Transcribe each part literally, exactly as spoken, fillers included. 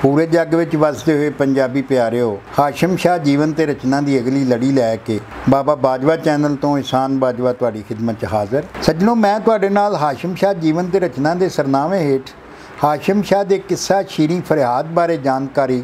पूरे जग विच वसदे हुए पंजाबी प्यारिओ, हाशिम शाह जीवन ते रचना की अगली लड़ी लैके बाबा बाजवा चैनल तो एहसान बाजवा तुहाडी खिदमत च हाज़र। सज्जनों, मैं तुहाडे नाल हाशिम शाह जीवन ते रचना के सरनामे हेठ हाशिम शाह के किस्सा शीरी फरियाद बारे जानकारी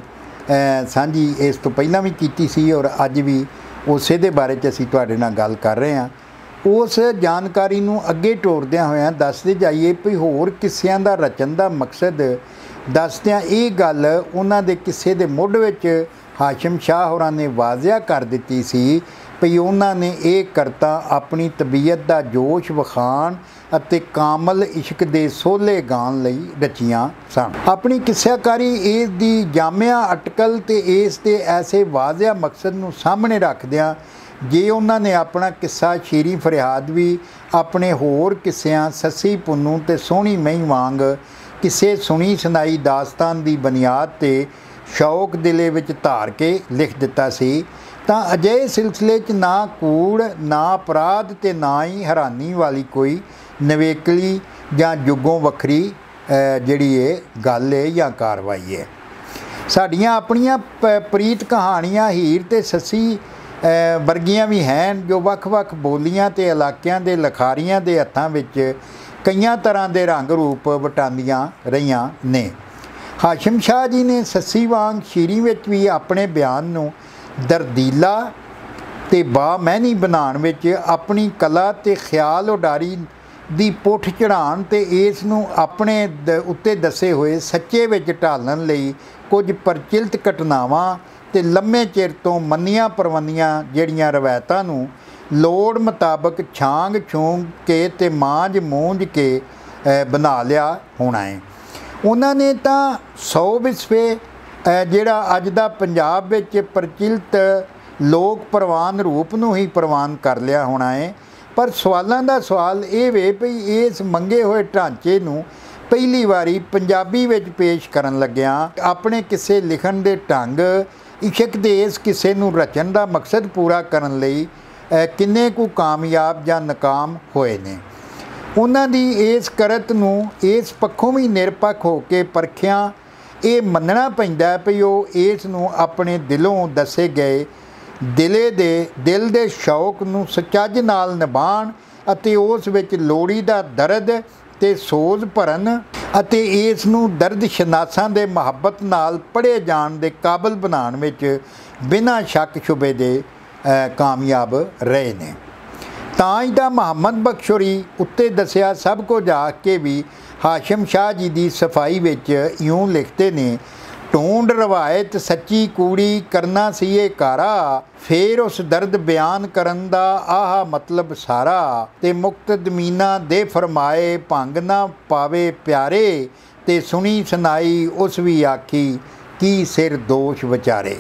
सांझी इस तो पहला भी कीती सी और अज भी उसे दे बारे च असीं तुहाडे नाल गल कर रहे हैं। उस जानकारी नूं अगे टोरदियां होइआं दसदे जाइए भी होर किस्सिਆਂ ਦਾ रचन का मकसद दसदियां ये गल उन्हां दे किस्से दे मुੱਢ विच हाशिम शाह होरां ने वाजिया कर दित्ती सी भी उन्हां ने ये करता अपनी तबीयत का जोश विखाण ਅਤੇ कामल इश्क दे सोले गाण लई रचियां सन। अपनी किस्साकारी इस दी जामिया अटकल ते इस दे ऐसे वाजिया मकसद नूं सामने रखदियां जे उन्होंने अपना किस्सा शीरी फरियाद भी अपने होर किस्सियां सस्सी पुन्नू ते सोहनी मही वांग किसे सुनी सुनाई दास्तान की बुनियाद ते शौक दिले विच धार के लिख दिता सी तां अजिहे सिलसिले च ना कूड़ ना अपराध ते ना ही हैरानी वाली कोई नवेकली जां जुगों वखरी जिहड़ी ये गल है या कार्रवाई है। साडियां अपनियां प्रीत कहानियां हीर ते सस्सी वर्गियां भी हैं जो वख-वख बोलियां ते इलाकियां दे लखारियां दे हत्थां विच कईयां तरह के रंग रूप वटांदियां रहियां ने। हाशिम शाह जी ने सस्सी वांग शीरी विच भी अपने बयान नूं दरदीला ते बामैनी बनाउण विच अपनी कला ते ख्याल उडारी दी पुठ चढ़ाउण ते इस नूं अपने द उत्ते दसे हुए सच्चे विच ढालण लई कुछ प्रचलित घटनावां ते लम्मे चिर तो मन्नियां परवंदियां जिहड़ियां रवायतां नूं लोड़ मुताबक छांग छूंग के ते मांझ मूंझ के बना लिया होना है। उन्होंने तो सौ विस्वे जिहड़ा अज दा पंजाब विच प्रचलित लोक प्रवान रूप नूं ही प्रवान कर लिया होना है। पर सवालों का सवाल ये वे भई इस मंगे हुए ढांचे नूं पहली वारी पंजाबी विच पेश करन लग्या अपने किस्से लिखण दे ढंग इशक दे इस किस्से नूं रचन का मकसद पूरा करन लई किन्ने कु कामयाब जां नाकाम होए ने। उन्हां दी इस करत नूं इस पक्षों भी निरपक्ष हो के परखिया ये मनना पैंदा भी वो इस नूं अपने दिलों दसे गए दिले दे दिल दे शौक नूं सचज नाल निभाण अते उस विच लोड़ीदा दर्द ते सोज भरन अते इस नूं दर्द शनासां दे मुहब्बत नाल पढ़े जाण दे काबिल बनाउण विच बिना शक शुबे दे कामयाब रहे ने। तां ही तां मुहम्मद बख्शोरी उत्ते दसिया सब कुछ आख के भी हाशिम शाह जी की सफाई विच यूं लिखते ने, ढूंढ रवायत सच्ची कूड़ी करना सी ये कारा, फिर उस दर्द बयान करन दा आह मतलब सारा, ते मुक्त दमीना दे फरमाए भंग ना पावे प्यारे, ते सुनी सुनाई उस भी आखी की सिर दोष विचारे।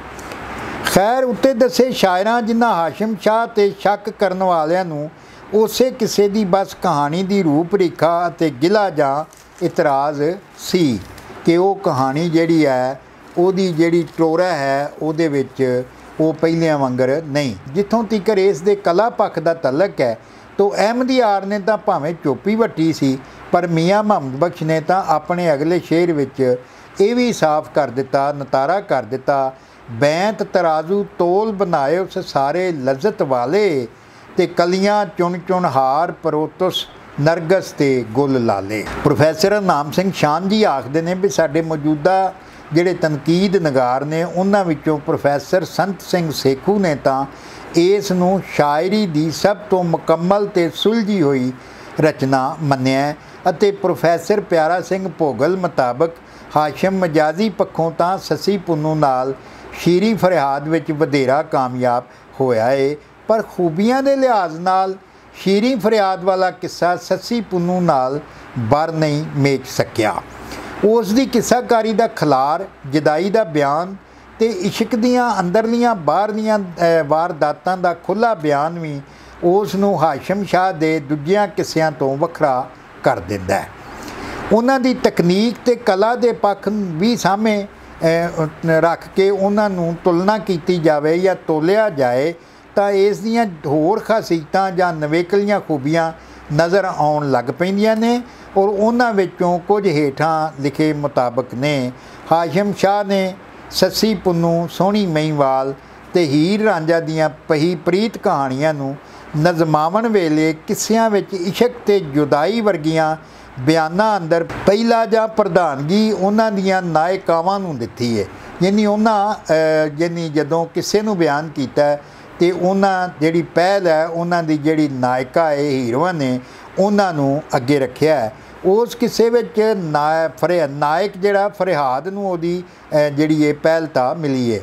खैर उत्ते दसे शायरां जिन्हां हाशिम शाह ते शक करन वालियां नूं उसे किसे दी बस कहानी दी रूप रेखा अते गिला जां इतराज़ सी कि वो कहानी जिहड़ी है उहदी जिहड़ी टोरा है उहदे विच वो पहलियां वांगर नहीं। जिथों तिकर इस दे कला पक्ष दा तलक है तो अहमदियार ने तां भावें चोपी वट्टी सी पर मियाँ मुहम्मद बख्श ने तां अपने अगले शेर विच ये भी साफ कर दिता नतारा कर दिता, बैंत तराजू तोल बनाए उस सारे लज्जत वाले, ते कलियां चुन चुन हार परोतुस नरगस ते गुल लाले। प्रोफैसर हरनाम सिंह शान जी आखते हैं भी साडे मौजूदा जिहड़े तनकीद नगार ने उन्हां विचों प्रोफैसर संत सिंह सेखू ने तां इस नूं शायरी दी सब तो मुकम्मल ते सुलझी हुई रचना मन्निया अते प्रोफैसर प्यारा सिंह भोगल मुताबक हाशिम मजाजी पक्षों तां सस्सी पुन्नू नाल शीरी फरियाद विच वधेरा कामयाब होया है, पर खूबियां दे लिहाज नाल शीरी फरियाद वाला किस्सा सस्सी पुन्नू नाल बर नहीं मेच सकिया। उस दी किस्साकारी दा खलार जुदाई दा बयान ते इश्क दियां अंदरलियां बाहरलियां वारदातां दा खुला बयान भी उस नूं हाशिम शाह दे दूजियां किस्सियां तो वखरा कर दिंदा है। उन्हां दी तकनीक ते कला दे पक्ष भी सामने रख के उन्हां नूं तुलना कीती जावे या तोलिया जाए तो इस दियां होर खासीयतां जां नवेकलियां खूबियां नज़र आउण लग पैंदियां ने और उन्हां विचों कुछ हेठां लिखे मुताबक ने। ਹਾਸ਼ਮ ਸ਼ਾਹ ਨੇ ਸੱਸੀ ਪੁੰਨੂ, ਸੋਹਣੀ ਮਹੀਂਵਾਲ ਤੇ ਹੀਰ ਰਾਂਝਾ ਦੀਆਂ ਪਹੀ ਪ੍ਰੀਤ ਕਹਾਣੀਆਂ ਨੂੰ ਨਜ਼ਮਾਵਣ ਵੇਲੇ ਕਿੱਸਿਆਂ ਵਿੱਚ ਇਸ਼ਕ ਤੇ ਜੁਦਾਈ ਵਰਗੀਆਂ ਬਿਆਨਾਂ ਅੰਦਰ ਪਹਿਲਾ ਜਾਂ ਪ੍ਰਧਾਨਗੀ ਉਹਨਾਂ ਦੀਆਂ ਨਾਇਕਾਵਾਂ ਨੂੰ ਦਿੱਤੀ ਹੈ। ਯਾਨੀ ਉਹਨਾਂ ਯਾਨੀ ਜਦੋਂ ਕਿਸੇ ਨੂੰ ਬਿਆਨ ਕੀਤਾ ਤੇ ਉਹਨਾਂ ਜਿਹੜੀ ਪਹਿਲ ਹੈ ਉਹਨਾਂ ਦੀ ਜਿਹੜੀ ਨਾਇਕਾ ਹੈ ਹੀਰੋਇਨ ਨੇ ਉਹਨਾਂ ਨੂੰ ਅੱਗੇ ਰੱਖਿਆ ਹੈ। ਉਸ ਕਿਸੇ ਵਿੱਚ ਨਾ ਫਰੇ ਨਾਇਕ ਜਿਹੜਾ ਫਰਿਹਾਦ ਨੂੰ ਉਹਦੀ ਜਿਹੜੀ ਇਹ ਪਹਿਲਤਾ ਮਿਲੀ ਹੈ।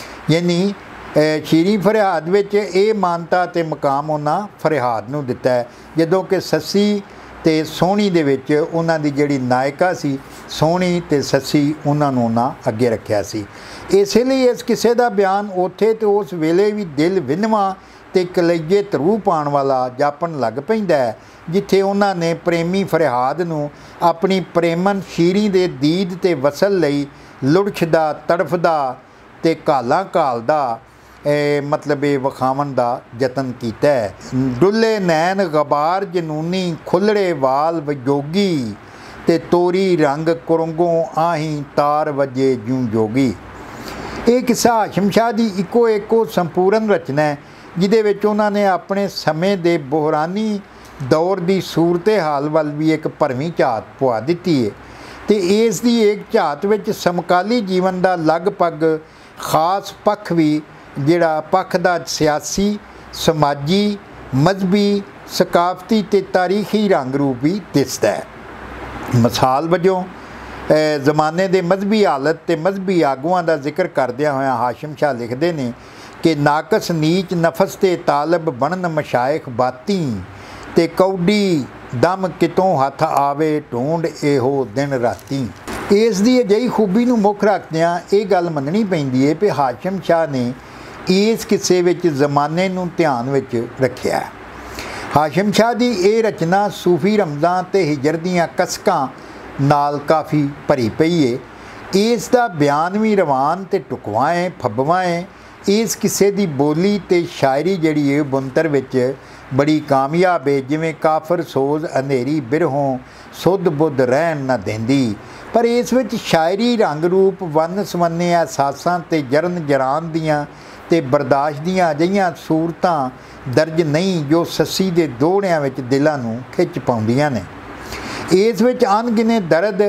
ਯਾਨੀ ਸ਼ੀਰੀਂ ਫਰਿਹਾਦ ਵਿੱਚ ਇਹ ਮਾਨਤਾ ਅਤੇ ਮੁਕਾਮ ਉਹਨਾਂ ਫਰਿਹਾਦ ਨੂੰ ਦਿੱਤਾ ਹੈ, ਜਦੋਂ ਕਿ ਸੱਸੀ ਅਤੇ ਸੋਹਣੀ ਦੇ ਵਿੱਚ ਉਹਨਾਂ ਦੀ ਜਿਹੜੀ ਨਾਇਕਾ ਸੀ ਸੋਹਣੀ ਅਤੇ ਸੱਸੀ ਉਹਨਾਂ ਨੂੰ ਉਹਨਾਂ ਅੱਗੇ ਰੱਖਿਆ ਸੀ। ਇਸੇ ਲਈ ਇਸ ਕਿਸੇ ਦਾ ਬਿਆਨ ਉੱਥੇ ਅਤੇ ਉਸ ਵੇਲੇ ਵੀ ਦਿਲ ਵਿੰਨ੍ਹਵਾਂ ਅਤੇ ਕਲੇਜੇ ਧਰੂ ਪਾਉਣ ਵਾਲਾ ਜਾਪਣ ਲੱਗ ਪੈਂਦਾ ਹੈ, ਜਿੱਥੇ ਉਹਨਾਂ ਨੇ ਪ੍ਰੇਮੀ ਫਰਿਹਾਦ ਨੂੰ ਆਪਣੀ ਪ੍ਰੇਮਨ ਸ਼ੀਰੀਂ ਦੇ ਦੀਦ ਅਤੇ ਵਸਲ ਲਈ ਲੁੜਛਦਾ, ਤੜਫਦਾ ਅਤੇ ਘਾਲਾਂ ਘਾਲਦਾ ਮਤਲਬ ਇਹ ਵਿਖਾਉਣ ਦਾ ਯਤਨ ਕੀਤਾ ਹੈ। ਡੁੱਲੇ ਨੈਣ ਗਬਾਰ ਜਨੂਨੀ, ਖੁੱਲ੍ਹੜੇ ਵਾਲ ਵਜੋਗੀ ਅਤੇ ਤੋਰੀ ਰੰਗ ਕੁਰੰਗੋਂ ਆਹੀਂ ਤਾਰ ਵਜੇ ਜੂੰ ਜੋਗੀ। ਇਹ ਕਿੱਸਾ ਹਾਸ਼ਮ ਸ਼ਾਹ ਦੀ ਇੱਕੋ ਇੱਕੋ ਸੰਪੂਰਨ ਰਚਨਾ ਹੈ, ਜਿਹਦੇ ਵਿੱਚ ਉਹਨਾਂ ਨੇ ਆਪਣੇ ਸਮੇਂ ਦੇ ਬੁਹਰਾਨੀ ਦੌਰ ਦੀ ਸੂਰਤ ਹਾਲ ਵੱਲ ਵੀ ਇੱਕ ਭਰਵੀਂ ਝਾਤ ਪਵਾ ਦਿੱਤੀ ਹੈ ਅਤੇ ਇਸ ਦੀ ਇੱਕ ਝਾਤ ਵਿੱਚ ਸਮਕਾਲੀ ਜੀਵਨ ਦਾ ਲਗਭਗ ਖਾਸ ਪੱਖ ਵੀ ਜਿਹੜਾ ਪੱਖ ਦਾ ਸਿਆਸੀ, ਸਮਾਜੀ, ਮਜ਼ਹਬੀ, ਸਕਾਫਤੀ ਅਤੇ ਤਾਰੀਖੀ ਰੰਗ ਰੂਪ ਵੀ ਦਿਸਦਾ ਹੈ। ਮਿਸਾਲ ਵਜੋਂ ਜ਼ਮਾਨੇ ਦੇ ਮਜ਼ਹਬੀ ਹਾਲਤ ਅਤੇ ਮਜ਼ਹਬੀ ਆਗੂਆਂ ਦਾ ਜ਼ਿਕਰ ਕਰਦਿਆਂ ਹੋਇਆਂ ਹਾਸ਼ਮ ਸ਼ਾਹ ਲਿਖਦੇ ਨੇ ਕਿ ਨਾਕਸ ਨੀਚ ਨਫਸ ਤੇ ਤਾਲਬ ਬਣਨ ਮਸ਼ਾਇਖ ਬਾਤੀ, ਤੇ ਕੌਡੀ ਦਮ ਕਿਤੋਂ ਹੱਥ ਆਵੇ ਢੂੰਡ ਇਹੋ ਦਿਨ ਰਾਤੀ। ਇਸ ਦੀ ਅਜਿਹੀ ਖੂਬੀ ਨੂੰ ਮੁੱਖ ਰੱਖਦਿਆਂ ਇਹ ਗੱਲ ਮੰਨਣੀ ਪੈਂਦੀ ਹੈ ਕਿ ਹਾਸ਼ਮ ਸ਼ਾਹ ਨੇ ਇਸ ਕਿੱਸੇ ਵਿੱਚ ਜ਼ਮਾਨੇ ਨੂੰ ਧਿਆਨ ਵਿੱਚ ਰੱਖਿਆ। ਹਾਸ਼ਮ ਸ਼ਾਹ ਦੀ ਇਹ ਰਚਨਾ ਸੂਫੀ ਰਮਜ਼ਾਂ ਅਤੇ ਹਿਜਰ ਦੀਆਂ ਕਸਕਾਂ ਨਾਲ ਕਾਫੀ ਭਰੀ ਪਈ ਹੈ। ਇਸ ਦਾ ਬਿਆਨ ਵੀ ਰਵਾਨ ਅਤੇ ਢੁਕਵਾਂ ਹੈ, ਫੱਬਵਾਂ ਹੈ। ਇਸ ਕਿੱਸੇ ਦੀ ਬੋਲੀ ਅਤੇ ਸ਼ਾਇਰੀ ਜਿਹੜੀ ਹੈ ਬੁਨਤਰ ਵਿੱਚ ਬੜੀ ਕਾਮਯਾਬ ਹੈ, ਜਿਵੇਂ ਕਾਫਰ ਸੋਜ਼ ਅੰਧੇਰੀ ਬਿਰਹੋਂ ਸੁੱਧ ਬੁੱਧ ਰਹਿਣ ਨਾ ਦਿੰਦੀ। ਪਰ ਇਸ ਵਿੱਚ ਸ਼ਾਇਰੀ ਰੰਗ ਰੂਪ ਵੰਨ ਸਵੰਨੇ ਅਹਿਸਾਸਾਂ ਅਤੇ ਜਰਨ ਜਰਾਨ ਦੀਆਂ ਅਤੇ ਬਰਦਾਸ਼ਤ ਦੀਆਂ ਅਜਿਹੀਆਂ ਸੂਰਤਾਂ ਦਰਜ ਨਹੀਂ ਜੋ ਸੱਸੀ ਦੇ ਦੋਹੜਿਆਂ ਵਿੱਚ ਦਿਲਾਂ ਨੂੰ ਖਿੱਚ ਪਾਉਂਦੀਆਂ ਨੇ। ਇਸ ਵਿੱਚ ਅਣਗਿਣੇ ਦਰਦ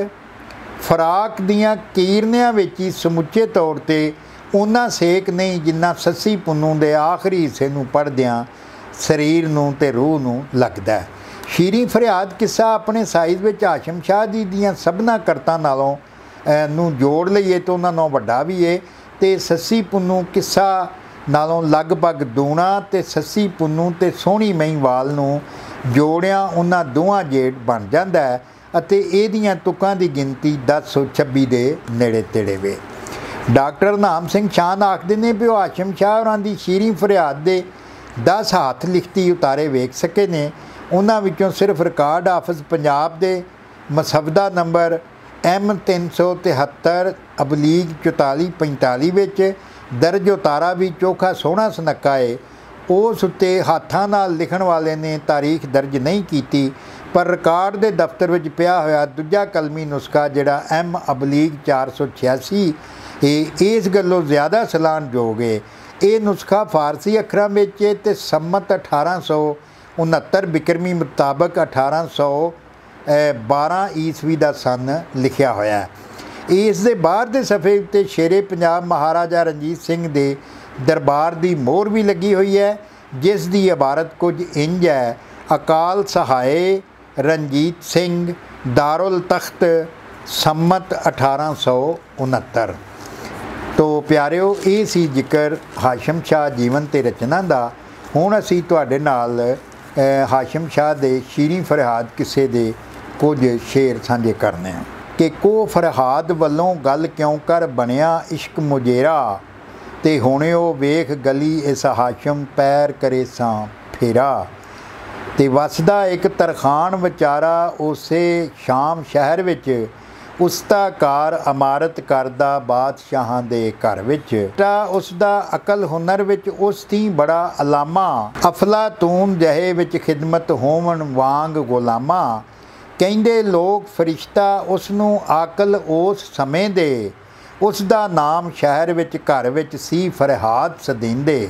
ਫਰਾਕ ਦੀਆਂ ਕੀਰਨਿਆਂ ਵਿੱਚ ਹੀ ਸਮੁੱਚੇ ਤੌਰ 'ਤੇ ਉਹਨਾਂ ਸੇਕ ਨਹੀਂ ਜਿੰਨਾ ਸੱਸੀ ਪੁੰਨੂ ਦੇ ਆਖਰੀ ਹਿੱਸੇ ਨੂੰ ਪੜ੍ਹਦਿਆਂ ਸਰੀਰ ਨੂੰ ਅਤੇ ਰੂਹ ਨੂੰ ਲੱਗਦਾ ਹੈ। ਸ਼ੀਰੀਂ ਫਰਿਆਦ ਕਿੱਸਾ ਆਪਣੇ ਸਾਈਜ਼ ਵਿੱਚ ਹਾਸ਼ਮ ਸ਼ਾਹ ਜੀ ਦੀਆਂ ਸਭਨਾਂ ਕਰਤਾਂ ਨਾਲੋਂ ਨੂੰ ਜੋੜ ਲਈਏ ਤਾਂ ਉਹਨਾਂ ਨਾਲੋਂ ਵੱਡਾ ਵੀ ਹੈ, ਅਤੇ ਸੱਸੀ ਪੁੰਨੂ ਕਿੱਸਾ ਨਾਲੋਂ ਲਗਭਗ ਦੂਣਾ ਅਤੇ ਸੱਸੀ ਪੁੰਨੂ ਅਤੇ ਸੋਹਣੀ ਮਹੀਂਵਾਲ ਨੂੰ ਜੋੜਿਆਂ ਉਹਨਾਂ ਦੋਵਾਂ ਜੇੜ ਬਣ ਜਾਂਦਾ ਹੈ ਅਤੇ ਇਹਦੀਆਂ ਤੁਕਾਂ ਦੀ ਗਿਣਤੀ ਦਸ ਸੌ ਛੱਬੀ ਦੇ ਨੇੜੇ ਤੇੜੇ ਵੇ। ਡਾਕਟਰ ਨਾਮ ਸਿੰਘ ਸ਼ਾਨ ਆਖਦੇ ਨੇ ਵੀ ਉਹ ਹਾਸ਼ਮ ਸ਼ਾਹ ਹੋਰਾਂ ਦੀ ਸ਼ੀਰੀਂ ਫਰਿਆਦ ਦੇ ਦਸ ਹੱਥ ਲਿਖਤੀ ਉਤਾਰੇ ਵੇਖ ਸਕੇ ਨੇ। ਉਹਨਾਂ ਵਿੱਚੋਂ ਸਿਰਫ ਰਿਕਾਰਡ ਆਫਿਸ ਪੰਜਾਬ ਦੇ ਮਸਵਦਾ ਨੰਬਰ ਐਮ ਤਿੰਨ ਸੌ ਤਿਹੱਤਰ ਅਬਲੀਗ ਚੁਤਾਲੀ ਪੰਤਾਲੀ ਵਿੱਚ ਦਰਜ ਉਤਾਰਾ ਵੀ ਚੋਖਾ ਸੋਹਣਾ ਸੁਨੱਖਾ ਹੈ। ਉਸ ਉੱਤੇ ਹੱਥਾਂ ਨਾਲ ਲਿਖਣ ਵਾਲੇ ਨੇ ਤਾਰੀਖ ਦਰਜ ਨਹੀਂ ਕੀਤੀ, ਪਰ ਰਿਕਾਰਡ ਦੇ ਦਫ਼ਤਰ ਵਿੱਚ ਪਿਆ ਹੋਇਆ ਦੂਜਾ ਕਲਮੀ ਨੁਸਖਾ ਜਿਹੜਾ ਐਮ ਅਬਲੀਗ ਚਾਰ ਸੌ ਛਿਆਸੀ ਇਹ ਇਸ ਗੱਲੋਂ ਜ਼ਿਆਦਾ ਸਲਾਹਣਯੋਗ ਹੈ। ਇਹ ਨੁਸਖਾ ਫਾਰਸੀ ਅੱਖਰਾਂ ਵਿੱਚ ਅਤੇ ਸੰਮਤ ਅਠਾਰਾਂ ਸੌ ਉਣਹੱਤਰ ਬਿਕਰਮੀ ਮੁਤਾਬਕ ਅਠਾਰਾਂ ਸੌ ਬਾਰਾਂ ਈਸਵੀ ਦਾ ਸੰਨ ਲਿਖਿਆ ਹੋਇਆ। ਇਸ ਦੇ ਬਾਹਰ ਦੇ ਸਫ਼ੇ ਉੱਤੇ ਸ਼ੇਰੇ ਪੰਜਾਬ ਮਹਾਰਾਜਾ ਰਣਜੀਤ ਸਿੰਘ ਦੇ ਦਰਬਾਰ ਦੀ ਮੋਹਰ ਵੀ ਲੱਗੀ ਹੋਈ ਹੈ, ਜਿਸ ਦੀ ਇਬਾਰਤ ਕੁਝ ਇੰਜ ਹੈ: ਅਕਾਲ ਸਹਾਏ ਰਣਜੀਤ ਸਿੰਘ ਦਾਰੁਲ ਤਖਤ ਸੰਮਤ ਅਠਾਰਾਂ ਸੌ ਉਣਹੱਤਰ। ਤੋ ਪਿਆਰਿਓ, ਇਹ ਸੀ ਜ਼ਿਕਰ ਹਾਸ਼ਮ ਸ਼ਾਹ ਜੀਵਨ ਅਤੇ ਰਚਨਾ ਦਾ। ਹੁਣ ਅਸੀਂ ਤੁਹਾਡੇ ਨਾਲ ਹਾਸ਼ਮ ਸ਼ਾਹ ਦੇ ਸ਼ੀਰੀਂ ਫਰਿਹਾਦ ਕਿੱਸੇ ਦੇ ਕੁਝ ਸ਼ੇਰ ਸਾਂਝੇ ਕਰਨੇ ਆ ਕਿ ਕੋ ਫਰਿਹਾਦ ਵੱਲੋਂ ਗੱਲ ਕਿਉਂ ਕਰ ਬਣਿਆ ਇਸ਼ਕ ਮੁਜੇਰਾ, ਤੇ ਹੁਣਿਓ ਵੇਖ ਗਲੀ ਇਸ ਹਾਸ਼ਮ ਪੈਰ ਕਰੇ ਸਾਂ ਫੇਰਾ। ਤੇ ਵਸਦਾ ਇੱਕ ਤਰਖਾਨ ਵਿਚਾਰਾ ਉਸੇ ਸ਼ਾਮ ਸ਼ਹਿਰ ਵਿੱਚ, ਉਸਦਾ ਕਾਰ ਇਮਾਰਤ ਕਰਦਾ ਬਾਦਸ਼ਾਹਾਂ ਦੇ ਘਰ ਵਿੱਚ। ਤਾਂ ਉਸਦਾ ਅਕਲ ਹੁਨਰ ਵਿੱਚ ਉਸ ਦੀ ਬੜਾ ਅਲਾਮਾ, ਅਫਲਾਤੂਨ ਜਹੇ ਵਿੱਚ ਖਿਦਮਤ ਹੋਵਣ ਵਾਂਗ ਗੁਲਾਮਾ। ਕਹਿੰਦੇ ਲੋਕ ਫਰਿਸ਼ਤਾ ਉਸ ਨੂੰ ਆਕਲ ਉਸ ਸਮੇਂ ਦੇ, ਉਸ ਦਾ ਨਾਮ ਸ਼ਹਿਰ ਵਿੱਚ ਘਰ ਵਿੱਚ ਸੀ ਫਰਹਾਦ ਸਦੀਂਦੇ।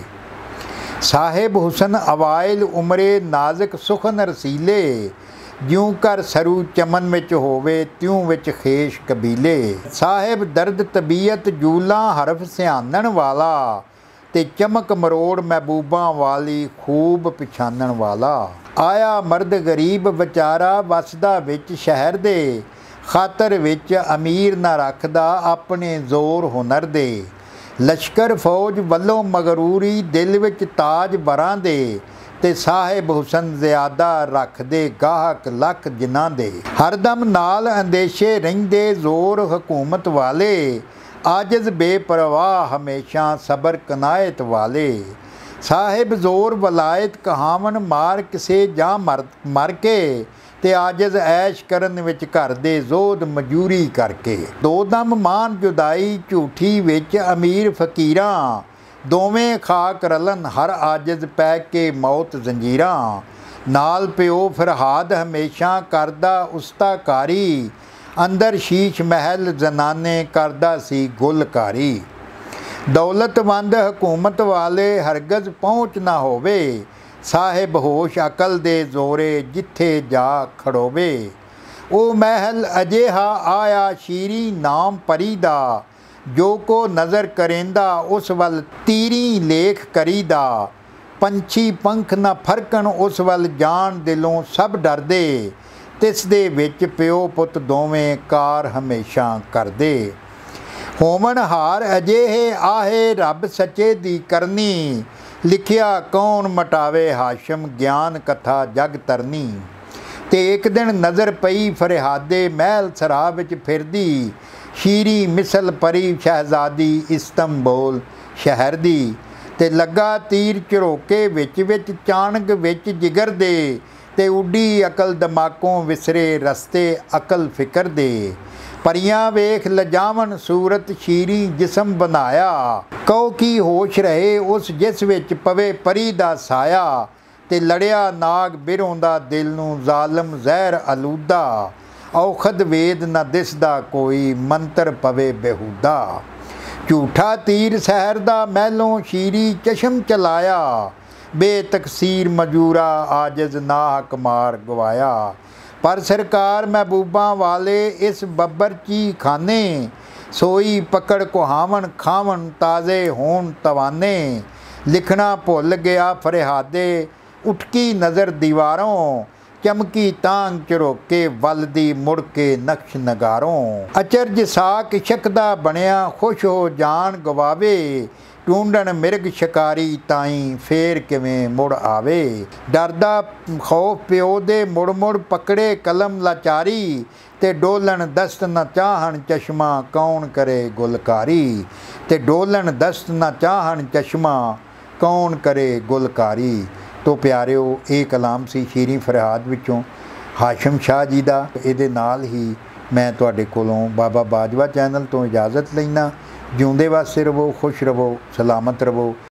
ਸਾਹਿਬ ਹੁਸਨ ਅਵਾਇਲ ਉਮਰੇ ਨਾਜ਼ਕ ਸੁਖਨ ਰਸੀਲੇ, ਜਿਉਂ ਕਰ ਸਰੂ ਚਮਨ ਵਿੱਚ ਹੋਵੇ ਤਿਉਂ ਵਿੱਚ ਖੇਸ਼ ਕਬੀਲੇ। ਸਾਹਿਬ ਦਰਦ ਤਬੀਅਤ ਜੂਲਾਂ ਹਰਫ ਸਿਆਨਣ ਵਾਲਾ, ਤੇ ਚਮਕ ਮਰੋੜ ਮਹਿਬੂਬਾਂ ਵਾਲੀ ਖੂਬ ਪਛਾਨਣ ਵਾਲਾ। ਆਇਆ ਮਰਦ ਗਰੀਬ ਵਿਚਾਰਾ ਵਸਦਾ ਵਿੱਚ ਸ਼ਹਿਰ ਦੇ, ਖਾਤਰ ਵਿੱਚ ਅਮੀਰ ਨਾ ਰੱਖਦਾ ਆਪਣੇ ਜ਼ੋਰ ਹੁਨਰ ਦੇ। ਲਸ਼ਕਰ ਫੌਜ ਵੱਲੋਂ ਮਗਰੂਰੀ ਦਿਲ ਵਿੱਚ ਤਾਜ ਬਰਾਂ ਦੇ, ਤੇ ਸਾਹਿਬ ਹੁਸਨ ਜ਼ਿਆਦਾ ਰੱਖਦੇ ਗਾਹਕ ਲੱਖ ਜਿਨ੍ਹਾਂ ਦੇ। ਹਰਦਮ ਨਾਲ ਅੰਦੇਸ਼ੇ ਰਹਿੰਦੇ ਜ਼ੋਰ ਹਕੂਮਤ ਵਾਲੇ, ਆਜਜ਼ ਬੇਪਰਵਾਹ ਹਮੇਸ਼ਾ ਸਬਰ ਕਨਾਇਤ ਵਾਲੇ। ਸਾਹਿਬ ਜ਼ੋਰ ਵਲਾਇਤ ਕਹਾਵਨ ਮਾਰ ਕਿਸੇ ਜਾਂ ਮਰ ਮਰ ਕੇ, ਤੇ ਆਜਜ਼ ਐਸ਼ ਕਰਨ ਵਿੱਚ ਘਰ ਦੇ ਜ਼ੋਦ ਮਜੂਰੀ ਕਰਕੇ। ਦੋ ਦਮ ਮਾਨ ਜੁਦਾਈ ਝੂਠੀ ਵਿੱਚ ਅਮੀਰ ਫਕੀਰਾਂ, ਦੋਵੇਂ ਖਾਕ ਰਲਨ ਹਰ ਆਜਜ਼ ਪੈ ਕੇ ਮੌਤ ਜ਼ੰਜੀਰਾਂ। ਨਾਲ ਪਿਓ ਫਰਹਾਦ ਹਮੇਸ਼ਾ ਕਰਦਾ ਉਸਤਾਕਾਰੀ, ਅੰਦਰ ਸ਼ੀਸ਼ ਮਹਿਲ ਜ਼ਨਾਨੇ ਕਰਦਾ ਸੀ ਗੁਲਕਾਰੀ। ਦੌਲਤਮੰਦ ਹਕੂਮਤ ਵਾਲੇ ਹਰਗਜ਼ ਪਹੁੰਚ ਨਾ ਹੋਵੇ, ਸਾਹਿਬ ਹੋਸ਼ ਅਕਲ ਦੇ ਜ਼ੋਰੇ ਜਿੱਥੇ ਜਾ ਖੜੋਵੇ। ਉਹ ਮਹਿਲ ਅਜਿਹਾ ਆਇਆ ਸ਼ੀਰੀ ਨਾਮ ਪਰੀ ਦਾ, ਜੋ ਕੋ ਨਜ਼ਰ ਕਰੇਂਦਾ ਉਸ ਵੱਲ ਤੀਰੀ ਲੇਖ ਕਰੀਦਾ। ਪੰਛੀ ਪੰਖ ਨਾ ਫਰਕਣ ਉਸ ਵੱਲ ਜਾਣ ਦਿਲੋਂ ਸਭ ਡਰਦੇ, ਤਿਸ ਦੇ ਵਿੱਚ ਪਿਓ ਪੁੱਤ ਦੋਵੇਂ ਕਾਰ ਹਮੇਸ਼ਾ ਕਰਦੇ। ਹੋਮਨ ਹਾਰ ਅਜਿਹੇ ਆਹੇ ਰੱਬ ਸੱਚੇ ਦੀ ਕਰਨੀ, ਲਿਖਿਆ ਕੌਣ ਮਟਾਵੇ ਹਾਸ਼ਮ ਗਿਆਨ ਕਥਾ ਜਗ ਤਰਨੀ। ਤੇ ਇੱਕ ਦਿਨ ਨਜ਼ਰ ਪਈ ਫਰਹਾਦੇ ਮਹਿਲ ਸਰਾ ਵਿੱਚ ਫਿਰਦੀ, ਸ਼ੀਰੀ ਮਿਸਲ ਪਰੀ ਸ਼ਹਿਜ਼ਾਦੀ ਇਸਤੰਬੋਲ ਸ਼ਹਿਰ ਦੀ। ਤੇ ਲੱਗਾ ਤੀਰ ਝਰੋਕੇ ਵਿੱਚ ਵਿੱਚ ਚਾਣਕ ਵਿੱਚ ਜਿਗਰ ਦੇ, ਤੇ ਉੱਡੀ ਅਕਲ ਦਿਮਾਗੋਂ ਵਿਸਰੇ ਰਸਤੇ ਅਕਲ ਫਿਕਰ ਦੇ। ਪਰੀਆਂ ਵੇਖ ਲਜਾਵਨ ਸੂਰਤ ਸ਼ੀਰੀ ਜਿਸਮ ਬਣਾਇਆ, ਕਹੋ ਕੀ ਹੋਸ਼ ਰਹੇ ਉਸ ਜਿਸ ਵਿੱਚ ਪਵੇ ਪਰੀ ਦਾ ਸਾਇਆ। ਤੇ ਲੜਿਆ ਨਾਗ ਬਿਰੋਂ ਦਾ ਦਿਲ ਨੂੰ ਜ਼ਾਲਮ ਜ਼ਹਿਰ ਆਲੂਦਾ, ਔਖਦ ਵੇਦ ਨਾ ਦਿਸਦਾ ਕੋਈ ਮੰਤਰ ਪਵੇ ਬੇਹੂਦਾ। ਝੂਠਾ ਤੀਰ ਸਹਿਰ ਦਾ ਮਹਿਲੋਂ ਸ਼ੀਰੀ ਚਸ਼ਮ ਚਲਾਇਆ, ਬੇਤਕਸੀਰ ਮਜੂਰਾ ਆਜਜ਼ ਨਾਹਕ ਮਾਰ ਗਵਾਇਆ। ਪਰ ਸਰਕਾਰ ਮਹਿਬੂਬਾਂ ਵਾਲੇ ਇਸ ਬੱਬਰ ਚੀ ਖਾਨੇ, ਸੋਈ ਪਕੜ ਕੁਹਾਵਣ ਖਾਵਣ ਤਾਜ਼ੇ ਹੋਣ ਤਵਾਨੇ। ਲਿਖਣਾ ਭੁੱਲ ਗਿਆ ਫਰਹਾਦੇ ਉਠਕੀ ਨਜ਼ਰ ਦੀਵਾਰੋਂ, ਚਮਕੀ ਤਾਂਗ ਝਰੋਕੇ ਵੱਲ ਦੀ ਮੁੜ ਕੇ ਨਕਸ਼ ਨਗਾਰੋਂ। ਅਚਰਜ ਸਾਕ ਇਸ਼ਕ ਦਾ ਬਣਿਆ ਖੁਸ਼ ਹੋ ਜਾਣ ਗਵਾਵੇ, ਟੂੰਡਣ ਮਿਰਗ ਸ਼ਿਕਾਰੀ ਤਾਈਂ ਫੇਰ ਕਿਵੇਂ ਮੁੜ ਆਵੇ। ਡਰਦਾ ਖੌਫ ਪਿਓ ਦੇ ਮੁੜ ਮੁੜ ਪਕੜੇ ਕਲਮ ਲਾਚਾਰੀ, ਤੇ ਡੋਲਣ ਦਸਤ ਨਾ ਚਾਹਣ ਚਸ਼ਮਾ ਕੌਣ ਕਰੇ ਗੁਲਕਾਰੀ। ਤੇ ਡੋਲਣ ਦਸਤ ਨਾ ਚਾਹਣ ਚਸ਼ਮਾ ਕੌਣ ਕਰੇ ਗੁਲਕਾਰੀ। ਤੋ ਪਿਆਰਿਓ, ਇਹ ਕਲਾਮ ਸੀ ਸ਼ੀਰੀ ਫਰਹਾਦ ਵਿੱਚੋਂ ਹਾਸ਼ਮ ਸ਼ਾਹ ਜੀ ਦਾ। ਇਹਦੇ ਨਾਲ ਹੀ ਮੈਂ ਤੁਹਾਡੇ ਕੋਲੋਂ ਬਾਬਾ ਬਾਜਵਾ ਚੈਨਲ ਤੋਂ ਇਜਾਜ਼ਤ ਲੈਂਦਾ। ਜਿਉਂਦੇ ਵਾਸਤੇ ਰਵੋ, ਖੁਸ਼ ਰਵੋ, ਸਲਾਮਤ ਰਵੋ।